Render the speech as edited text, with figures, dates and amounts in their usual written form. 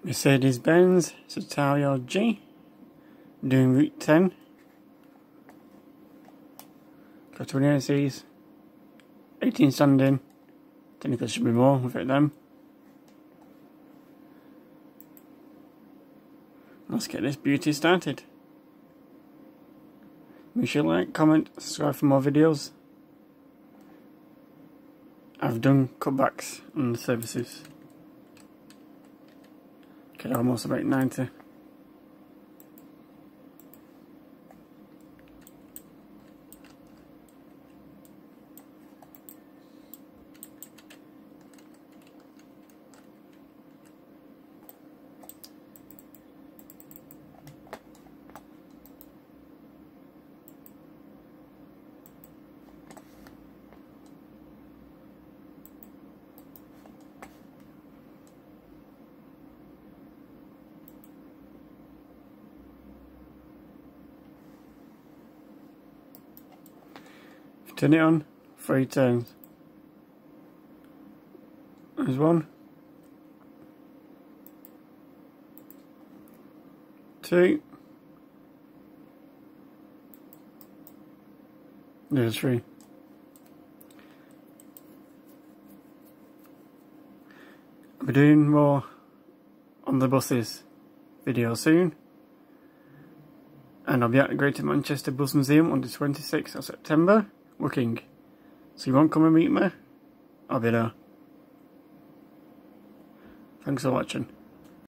Mercedes-Benz citario G, doing route 10. Got 20 ACs, 18 standing. Technically should be more with it then. Let's get this beauty started. Make sure to like, comment, subscribe for more videos. I've done cutbacks on the services. Okay, almost about 90. Turn it on 3 times. There's 1, 2, there's 3. I'll be doing more on the buses video soon, and I'll be at the Greater Manchester Bus Museum on the 26th of September. Working. So you won't come and meet me? I'll be there. Thanks for watching.